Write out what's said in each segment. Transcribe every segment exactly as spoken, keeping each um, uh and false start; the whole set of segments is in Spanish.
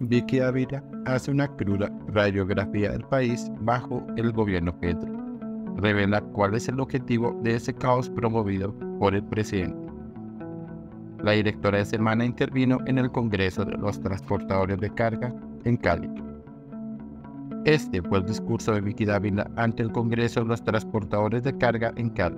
Vicky Ávila hace una cruda radiografía del país bajo el gobierno Petro. Revela cuál es el objetivo de ese caos promovido por el presidente. La directora de Semana intervino en el Congreso de los Transportadores de Carga en Cali. Este fue el discurso de Vicky Ávila ante el Congreso de los Transportadores de Carga en Cali.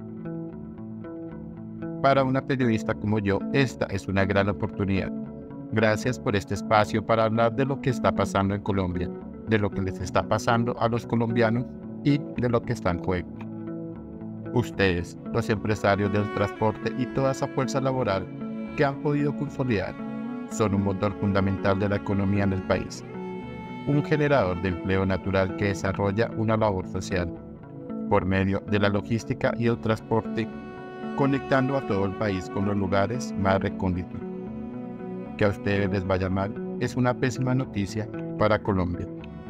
Para una periodista como yo, esta es una gran oportunidad. Gracias por este espacio para hablar de lo que está pasando en Colombia, de lo que les está pasando a los colombianos y de lo que está en juego. Ustedes, los empresarios del transporte y toda esa fuerza laboral que han podido consolidar, son un motor fundamental de la economía en el país. Un generador de empleo natural que desarrolla una labor social por medio de la logística y el transporte, conectando a todo el país con los lugares más recónditos. Que a ustedes les vaya mal es una pésima noticia para Colombia.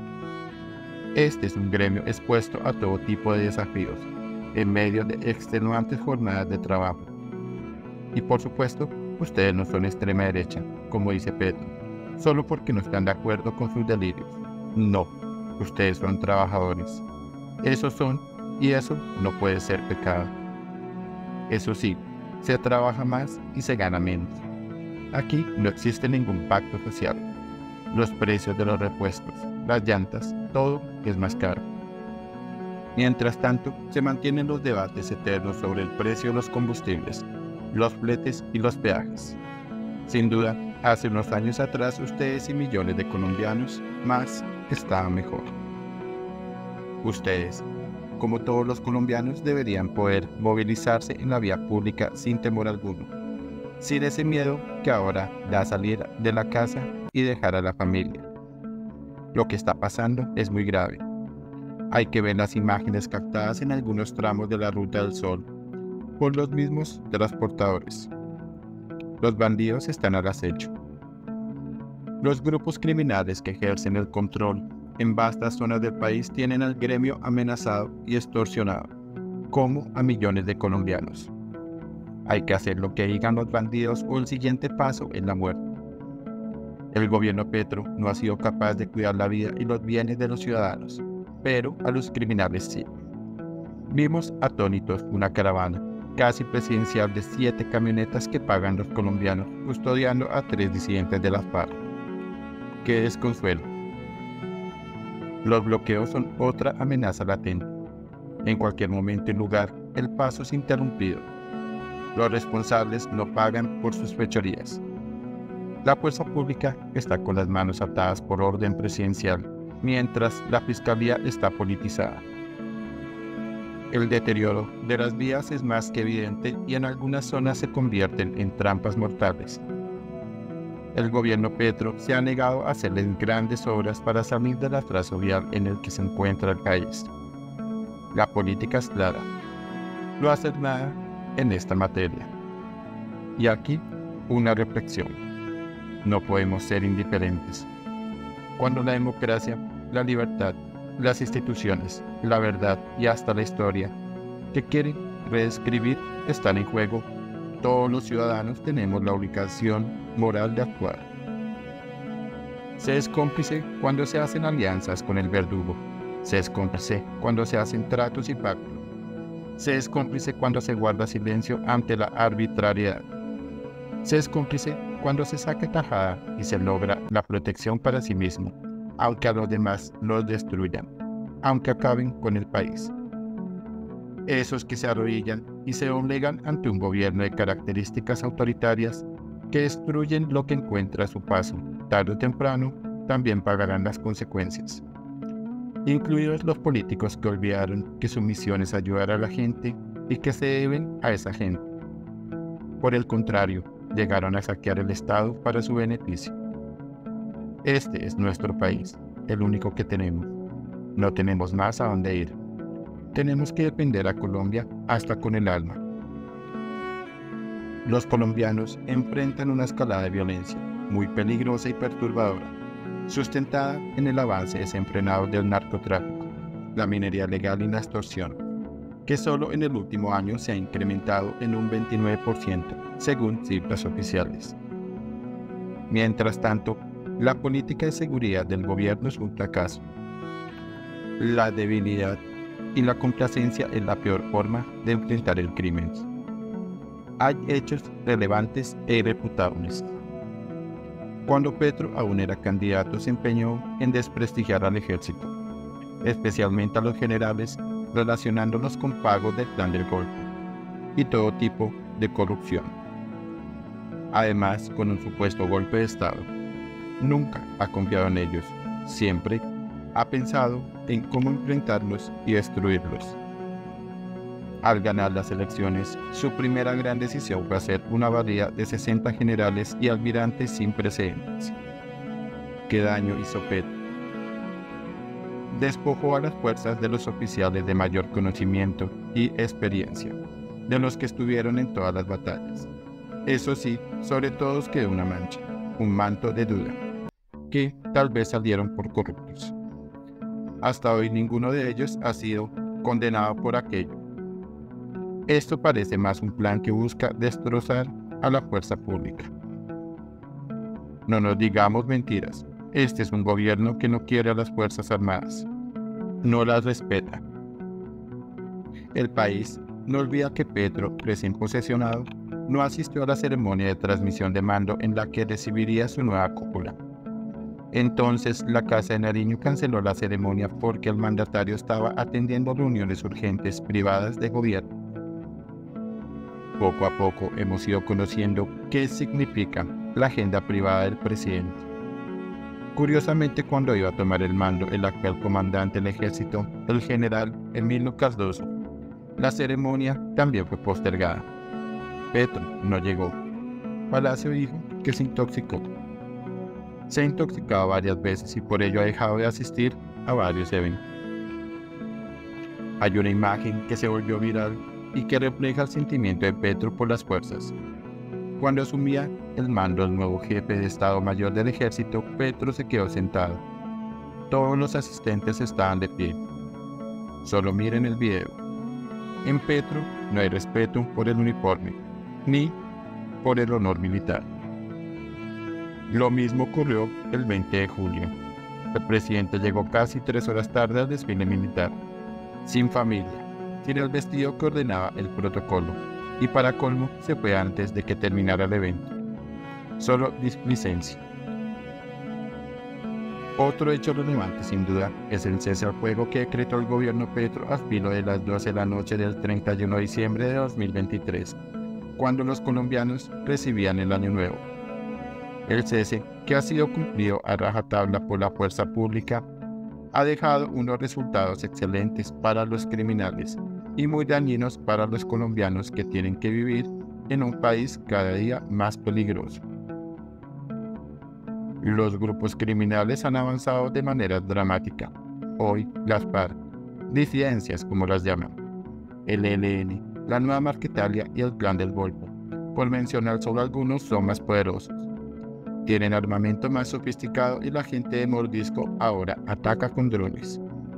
Este es un gremio expuesto a todo tipo de desafíos, en medio de extenuantes jornadas de trabajo. Y por supuesto, ustedes no son extrema derecha, como dice Petro, solo porque no están de acuerdo con sus delirios. No, ustedes son trabajadores. Esos son, y eso no puede ser pecado. Eso sí, se trabaja más y se gana menos. Aquí no existe ningún pacto social. Los precios de los repuestos, las llantas, todo es más caro. Mientras tanto, se mantienen los debates eternos sobre el precio de los combustibles, los fletes y los peajes. Sin duda, hace unos años atrás ustedes y millones de colombianos más estaban mejor. Ustedes, como todos los colombianos, deberían poder movilizarse en la vía pública sin temor alguno, sin ese miedo que ahora da salir de la casa y dejar a la familia. Lo que está pasando es muy grave. Hay que ver las imágenes captadas en algunos tramos de la Ruta del Sol por los mismos transportadores. Los bandidos están al acecho. Los grupos criminales que ejercen el control en vastas zonas del país tienen al gremio amenazado y extorsionado, como a millones de colombianos. Hay que hacer lo que digan los bandidos o el siguiente paso es la muerte. El gobierno Petro no ha sido capaz de cuidar la vida y los bienes de los ciudadanos, pero a los criminales sí. Vimos atónitos una caravana casi presidencial de siete camionetas que pagan los colombianos custodiando a tres disidentes de las FARC. ¡Qué desconsuelo! Los bloqueos son otra amenaza latente. En cualquier momento y lugar, el paso es interrumpido. Los responsables no pagan por sus fechorías. La fuerza pública está con las manos atadas por orden presidencial, mientras la fiscalía está politizada. El deterioro de las vías es más que evidente y en algunas zonas se convierten en trampas mortales. El gobierno Petro se ha negado a hacerles grandes obras para salir del atraso vial en el que se encuentra el país. La política es clara. No hacer nada en esta materia. Y aquí, una reflexión. No podemos ser indiferentes. Cuando la democracia, la libertad, las instituciones, la verdad y hasta la historia que quieren reescribir están en juego, todos los ciudadanos tenemos la obligación moral de actuar. Se es cómplice cuando se hacen alianzas con el verdugo. Se es cómplice cuando se hacen tratos y pactos. Se es cómplice cuando se guarda silencio ante la arbitrariedad. Se es cómplice cuando se saca tajada y se logra la protección para sí mismo, aunque a los demás los destruyan, aunque acaben con el país. Esos que se arrodillan y se doblegan ante un gobierno de características autoritarias que destruyen lo que encuentra a su paso, tarde o temprano, también pagarán las consecuencias. Incluidos los políticos que olvidaron que su misión es ayudar a la gente y que se deben a esa gente. Por el contrario, llegaron a saquear el Estado para su beneficio. Este es nuestro país, el único que tenemos. No tenemos más a dónde ir. Tenemos que defender a Colombia hasta con el alma. Los colombianos enfrentan una escalada de violencia muy peligrosa y perturbadora, sustentada en el avance desenfrenado del narcotráfico, la minería legal y la extorsión, que solo en el último año se ha incrementado en un veintinueve por ciento, según cifras oficiales. Mientras tanto, La política de seguridad del gobierno es un fracaso. La debilidad y la complacencia es la peor forma de enfrentar el crimen. Hay hechos relevantes e irrefutables. Cuando Petro aún era candidato, se empeñó en desprestigiar al ejército, especialmente a los generales, relacionándolos con pagos del plan del Golfo y todo tipo de corrupción. Además, con un supuesto golpe de Estado. Nunca ha confiado en ellos, siempre ha pensado en cómo enfrentarlos y destruirlos. Al ganar las elecciones, su primera gran decisión fue hacer una barrida de sesenta generales y almirantes sin precedentes. ¿Qué daño hizo Petro? Despojó a las fuerzas de los oficiales de mayor conocimiento y experiencia, de los que estuvieron en todas las batallas. Eso sí, sobre todos quedó una mancha, un manto de duda, que tal vez salieron por corruptos. Hasta hoy ninguno de ellos ha sido condenado por aquello. Esto parece más un plan que busca destrozar a la fuerza pública. No nos digamos mentiras, este es un gobierno que no quiere a las Fuerzas Armadas, no las respeta. El país no olvida que Petro, recién posesionado, no asistió a la ceremonia de transmisión de mando en la que recibiría su nueva cúpula. Entonces, la Casa de Nariño canceló la ceremonia porque el mandatario estaba atendiendo reuniones urgentes privadas de gobierno. Poco a poco hemos ido conociendo qué significa la agenda privada del presidente. Curiosamente, cuando iba a tomar el mando el actual comandante del ejército, el general Emilio Cardoso, la ceremonia también fue postergada. Petro no llegó. Palacio dijo que se intoxicó. Se ha intoxicado varias veces y por ello ha dejado de asistir a varios eventos. Hay una imagen que se volvió viral y que refleja el sentimiento de Petro por las fuerzas. Cuando asumía el mando del nuevo jefe de Estado Mayor del Ejército, Petro se quedó sentado. Todos los asistentes estaban de pie. Solo miren el video. En Petro no hay respeto por el uniforme, ni por el honor militar. Lo mismo ocurrió el veinte de julio. El presidente llegó casi tres horas tarde al desfile militar, sin familia, sin el vestido que ordenaba el protocolo, y para colmo se fue antes de que terminara el evento. Solo displicencia. Otro hecho relevante sin duda es el cese al fuego que decretó el gobierno Petro al filo de las doce de la noche del treinta y uno de diciembre de dos mil veintitrés, cuando los colombianos recibían el Año Nuevo. El cese, que ha sido cumplido a rajatabla por la fuerza pública, ha dejado unos resultados excelentes para los criminales y muy dañinos para los colombianos que tienen que vivir en un país cada día más peligroso. Los grupos criminales han avanzado de manera dramática. Hoy, las FARC, disidencias como las llaman, el E L N, la Nueva Marquetalia y el Clan del Golfo, por mencionar solo algunos, son más poderosos. Tienen armamento más sofisticado y la gente de mordisco ahora ataca con drones.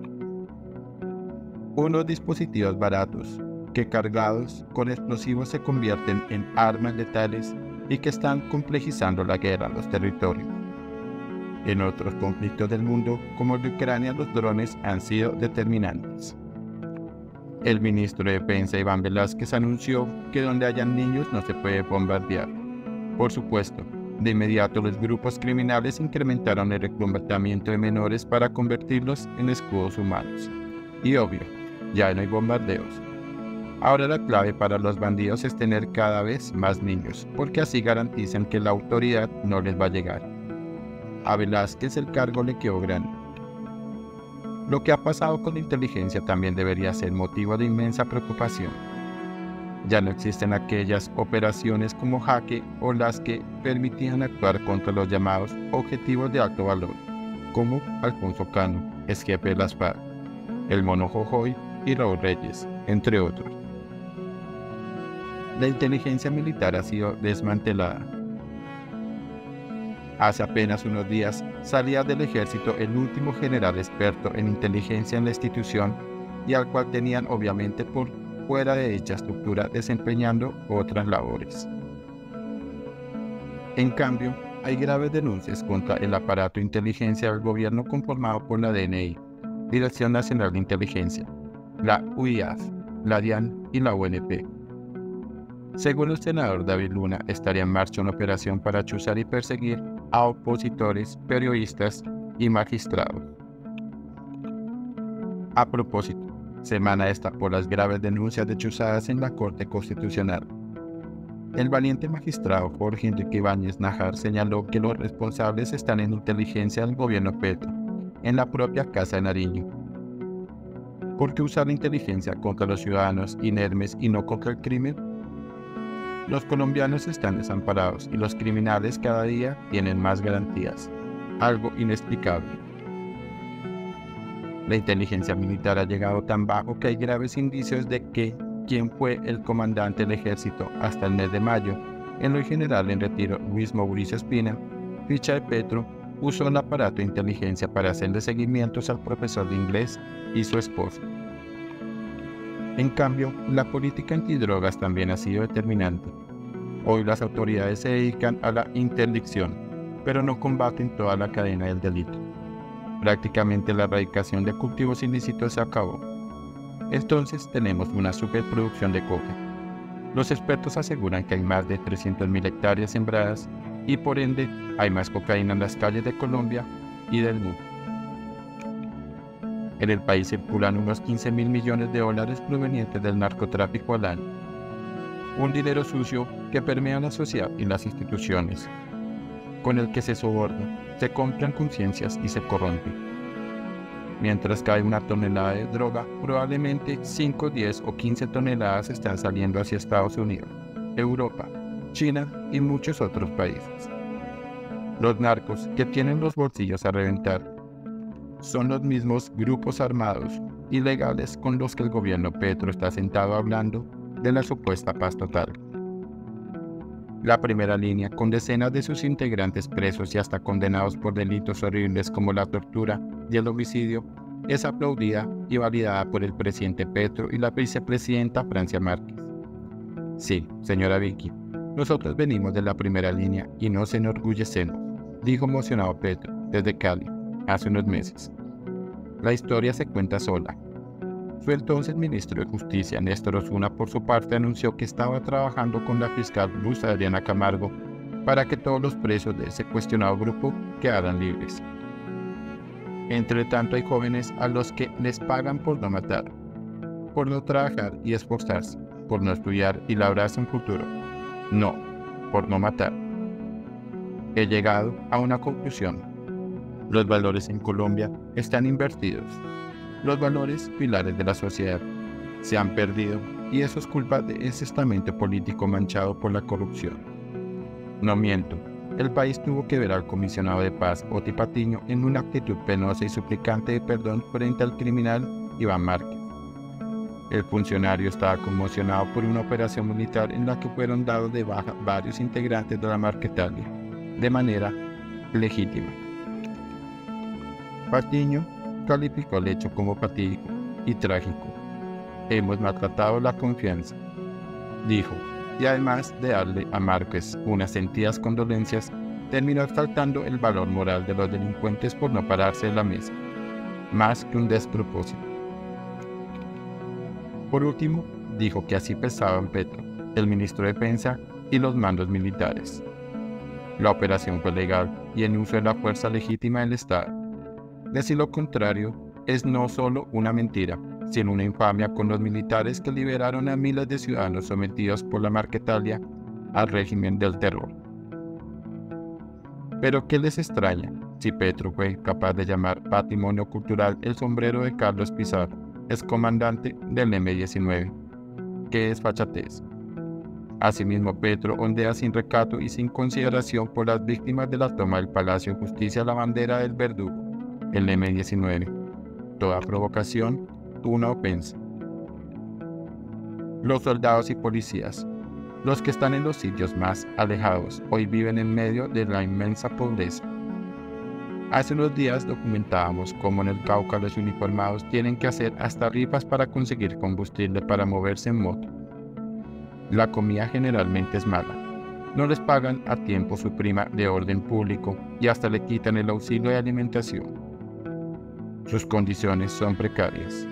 Unos dispositivos baratos que cargados con explosivos se convierten en armas letales y que están complejizando la guerra en los territorios. En otros conflictos del mundo, como el de Ucrania, los drones han sido determinantes. El ministro de Defensa, Iván Velásquez, anunció que donde hayan niños no se puede bombardear. Por supuesto, de inmediato los grupos criminales incrementaron el reclutamiento de menores para convertirlos en escudos humanos. Y obvio, ya no hay bombardeos. Ahora la clave para los bandidos es tener cada vez más niños, porque así garantizan que la autoridad no les va a llegar. A Velásquez el cargo le quedó grande. Lo que ha pasado con la inteligencia también debería ser motivo de inmensa preocupación. Ya no existen aquellas operaciones como Jaque o las que permitían actuar contra los llamados objetivos de alto valor, como Alfonso Cano, ex jefe de las FARC, el Mono Jojoy y Raúl Reyes, entre otros. La inteligencia militar ha sido desmantelada. Hace apenas unos días salía del ejército el último general experto en inteligencia en la institución y al cual tenían obviamente por fuera de dicha estructura desempeñando otras labores. En cambio, hay graves denuncias contra el aparato de inteligencia del gobierno conformado por la D N I, Dirección Nacional de Inteligencia, la U I A F, la DIAN y la U N P. Según el senador David Luna, estaría en marcha una operación para chuzar y perseguir a opositores, periodistas y magistrados. A propósito, semana esta por las graves denuncias de chuzadas en la Corte Constitucional. El valiente magistrado Jorge Enrique Ibáñez Nájar señaló que los responsables están en inteligencia del gobierno Petro, en la propia Casa de Nariño. ¿Por qué usar la inteligencia contra los ciudadanos inermes y no contra el crimen? Los colombianos están desamparados y los criminales cada día tienen más garantías. Algo inexplicable. La inteligencia militar ha llegado tan bajo que hay graves indicios de que quien fue el comandante del ejército hasta el mes de mayo, en lo general en retiro Luis Mauricio Espina, ficha de Petro, usó el aparato de inteligencia para hacerle seguimientos al profesor de inglés y su esposa. En cambio, la política antidrogas también ha sido determinante. Hoy las autoridades se dedican a la interdicción, pero no combaten toda la cadena del delito. Prácticamente la erradicación de cultivos ilícitos se acabó. Entonces tenemos una superproducción de coca. Los expertos aseguran que hay más de trescientas mil hectáreas sembradas y por ende hay más cocaína en las calles de Colombia y del mundo. En el país circulan unos quince mil millones de dólares provenientes del narcotráfico al año. Un dinero sucio que permea la sociedad y las instituciones, con el que se soborna, se compran conciencias y se corrompe. Mientras cae una tonelada de droga, probablemente cinco, diez o quince toneladas están saliendo hacia Estados Unidos, Europa, China y muchos otros países. Los narcos, que tienen los bolsillos a reventar, son los mismos grupos armados ilegales con los que el gobierno Petro está sentado hablando de la supuesta paz total. La primera línea, con decenas de sus integrantes presos y hasta condenados por delitos horribles como la tortura y el homicidio, es aplaudida y validada por el presidente Petro y la vicepresidenta Francia Márquez. Sí, señora Vicky, nosotros venimos de la primera línea y nos enorgullecemos, dijo emocionado Petro desde Cali, hace unos meses. La historia se cuenta sola. Su entonces ministro de Justicia, Néstor Osuna, por su parte anunció que estaba trabajando con la fiscal Luz Adriana Camargo para que todos los presos de ese cuestionado grupo quedaran libres. Entre tanto, hay jóvenes a los que les pagan por no matar, por no trabajar y esforzarse, por no estudiar y labrarse un futuro. No, por no matar. He llegado a una conclusión. Los valores en Colombia están invertidos. Los valores pilares de la sociedad se han perdido y eso es culpa de ese estamento político manchado por la corrupción. No miento, el país tuvo que ver al comisionado de paz Oti Patiño en una actitud penosa y suplicante de perdón frente al criminal Iván Márquez. El funcionario estaba conmocionado por una operación militar en la que fueron dados de baja varios integrantes de la Marquetalia, de manera legítima. Patiño calificó el hecho como fatídico y trágico. Hemos maltratado la confianza, dijo, y además de darle a Márquez unas sentidas condolencias, terminó exaltando el valor moral de los delincuentes por no pararse de la mesa, más que un despropósito. Por último, dijo que así pensaban Petro, el ministro de Defensa y los mandos militares. La operación fue legal y en uso de la fuerza legítima del Estado. Decir lo contrario es no solo una mentira, sino una infamia con los militares que liberaron a miles de ciudadanos sometidos por la Marquetalia al régimen del terror. Pero ¿qué les extraña si Petro fue capaz de llamar patrimonio cultural el sombrero de Carlos Pizarro, excomandante del eme diecinueve? ¿Qué desfachatez? Asimismo, Petro ondea sin recato y sin consideración por las víctimas de la toma del Palacio de Justicia la bandera del verdugo, el eme diecinueve. Toda provocación, una ofensa. Los soldados y policías, los que están en los sitios más alejados, hoy viven en medio de la inmensa pobreza. Hace unos días documentábamos cómo en el Cauca los uniformados tienen que hacer hasta rifas para conseguir combustible para moverse en moto. La comida generalmente es mala. No les pagan a tiempo su prima de orden público y hasta le quitan el auxilio de alimentación. Sus condiciones son precarias.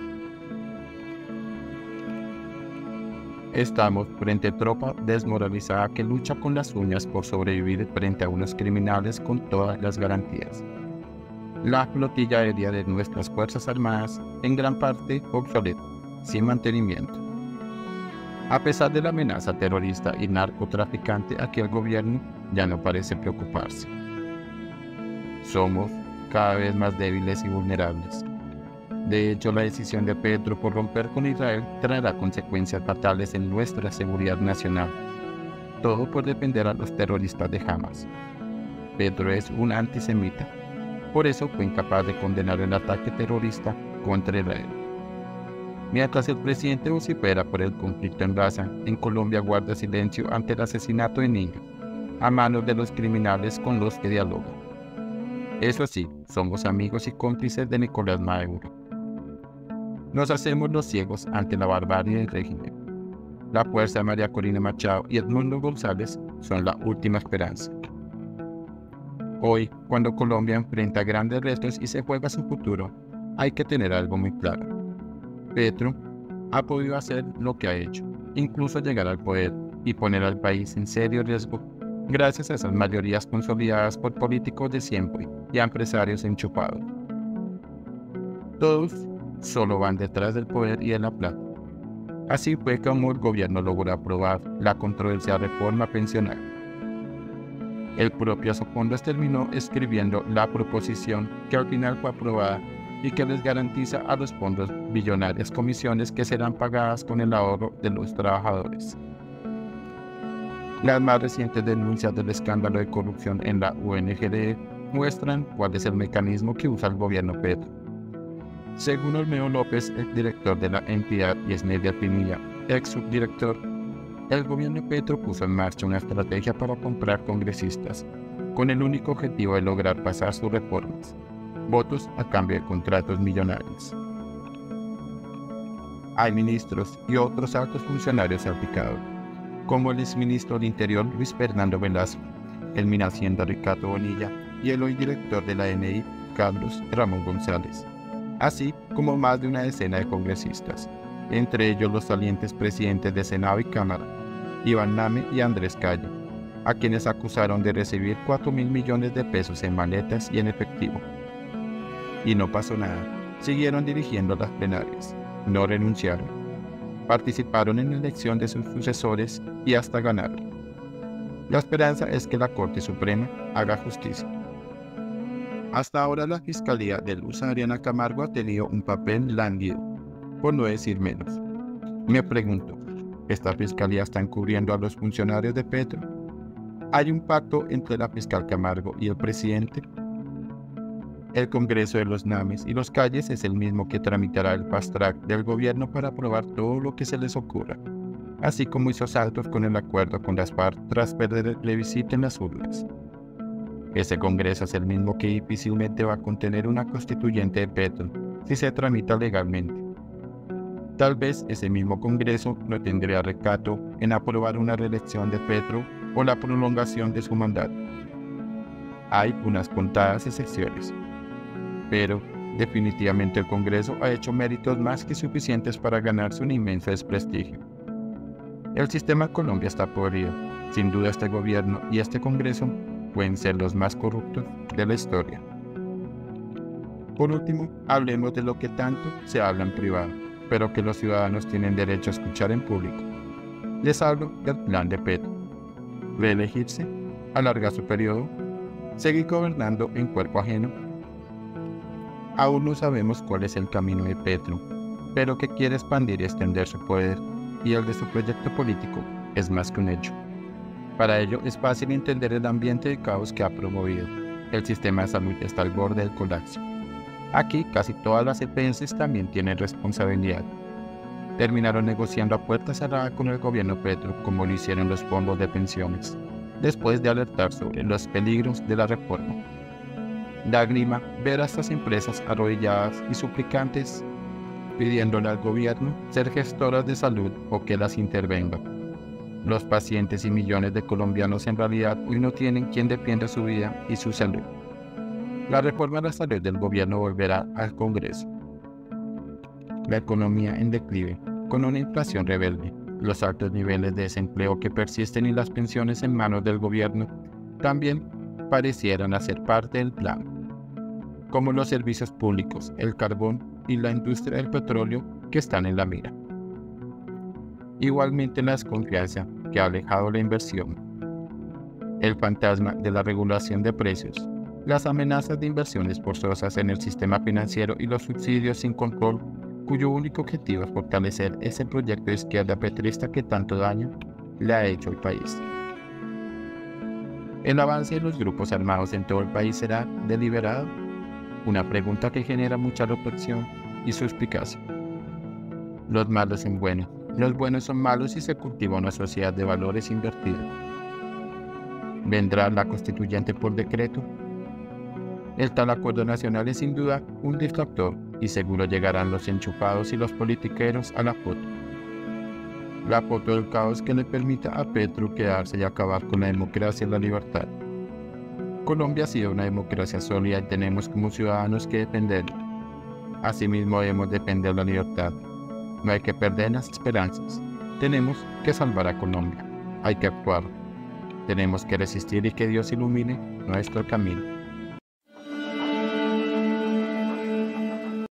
Estamos frente a tropa desmoralizada que lucha con las uñas por sobrevivir frente a unos criminales con todas las garantías. La flotilla aérea de nuestras Fuerzas Armadas, en gran parte obsoleta, sin mantenimiento. A pesar de la amenaza terrorista y narcotraficante, aquí el gobierno ya no parece preocuparse. Somos cada vez más débiles y vulnerables. De hecho, la decisión de Petro por romper con Israel traerá consecuencias fatales en nuestra seguridad nacional. Todo por defender a los terroristas de Hamas. Petro es un antisemita. Por eso fue incapaz de condenar el ataque terrorista contra Israel. Mientras el presidente vocifera por el conflicto en Gaza, en Colombia guarda silencio ante el asesinato de niños, a manos de los criminales con los que dialoga. Eso sí, somos amigos y cómplices de Nicolás Maduro. Nos hacemos los ciegos ante la barbarie del régimen. La fuerza de María Corina Machado y Edmundo González son la última esperanza. Hoy, cuando Colombia enfrenta grandes retos y se juega su futuro, hay que tener algo muy claro. Petro ha podido hacer lo que ha hecho, incluso llegar al poder y poner al país en serio riesgo gracias a esas mayorías consolidadas por políticos de siempre y a empresarios enchufados. Todos solo van detrás del poder y de la plata. Así fue como el gobierno logró aprobar la controversial reforma pensional. El propio Sopondas terminó escribiendo la proposición que al final fue aprobada y que les garantiza a los fondos billonarias comisiones que serán pagadas con el ahorro de los trabajadores. Las más recientes denuncias del escándalo de corrupción en la U N G D muestran cuál es el mecanismo que usa el gobierno Petro. Según Olmedo López, el director de la entidad, y Esmedia Pinilla, ex subdirector, el gobierno Petro puso en marcha una estrategia para comprar congresistas, con el único objetivo de lograr pasar sus reformas, votos a cambio de contratos millonarios. Hay ministros y otros altos funcionarios salpicados, como el exministro del Interior Luis Fernando Velasco, el Minhacienda Ricardo Bonilla y el hoy director de la D N I Carlos Ramón González, así como más de una decena de congresistas, entre ellos los salientes presidentes de Senado y Cámara, Iván Name y Andrés Calle, a quienes acusaron de recibir cuatro mil millones de pesos en maletas y en efectivo. Y no pasó nada, siguieron dirigiendo las plenarias, no renunciaron, participaron en la elección de sus sucesores y hasta ganaron. La esperanza es que la Corte Suprema haga justicia. Hasta ahora la Fiscalía de Luz Adriana Camargo ha tenido un papel lánguido, por no decir menos. Me pregunto, ¿esta Fiscalía está encubriendo a los funcionarios de Petro? ¿Hay un pacto entre la fiscal Camargo y el presidente? El Congreso de los Names y los Calles es el mismo que tramitará el fast track del gobierno para aprobar todo lo que se les ocurra, así como hizo saltos con el acuerdo con las FARC tras perder el plebiscito en las urnas. Ese Congreso es el mismo que difícilmente va a contener una constituyente de Petro si se tramita legalmente. Tal vez ese mismo Congreso no tendría recato en aprobar una reelección de Petro o la prolongación de su mandato. Hay unas contadas excepciones, pero definitivamente el Congreso ha hecho méritos más que suficientes para ganarse un inmenso desprestigio. El sistema en Colombia está podrido. Sin duda este gobierno y este Congreso pueden ser los más corruptos de la historia. Por último, hablemos de lo que tanto se habla en privado, pero que los ciudadanos tienen derecho a escuchar en público. Les hablo del plan de Petro. Reelegirse, alargar su periodo, seguir gobernando en cuerpo ajeno. Aún no sabemos cuál es el camino de Petro, pero que quiere expandir y extender su poder, y el de su proyecto político es más que un hecho. Para ello es fácil entender el ambiente de caos que ha promovido. El sistema de salud está al borde del colapso. Aquí casi todas las E P S también tienen responsabilidad. Terminaron negociando a puerta cerrada con el gobierno Petro, como lo hicieron los fondos de pensiones, después de alertar sobre los peligros de la reforma. Da grima ver a estas empresas arrodilladas y suplicantes pidiéndole al gobierno ser gestoras de salud o que las intervenga. Los pacientes y millones de colombianos en realidad hoy no tienen quien defienda su vida y su salud. La reforma de la salud del gobierno volverá al Congreso. La economía en declive, con una inflación rebelde, los altos niveles de desempleo que persisten y las pensiones en manos del gobierno también parecieran hacer parte del plan, como los servicios públicos, el carbón y la industria del petróleo que están en la mira. Igualmente la desconfianza que ha alejado la inversión, el fantasma de la regulación de precios, las amenazas de inversiones forzosas en el sistema financiero y los subsidios sin control, cuyo único objetivo es fortalecer ese proyecto de izquierda petrista que tanto daño le ha hecho al país. ¿El avance de los grupos armados en todo el país será deliberado? Una pregunta que genera mucha reflexión y suspicacia. Los malos son buenos, los buenos son malos y se cultiva una sociedad de valores invertida. ¿Vendrá la constituyente por decreto? El tal acuerdo nacional es sin duda un distractor y seguro llegarán los enchufados y los politiqueros a la foto. La foto del caos que le permita a Petro quedarse y acabar con la democracia y la libertad. Colombia ha sido una democracia sólida y tenemos como ciudadanos que defenderla. Asimismo debemos defender la libertad. No hay que perder las esperanzas. Tenemos que salvar a Colombia. Hay que actuar. Tenemos que resistir y que Dios ilumine nuestro camino.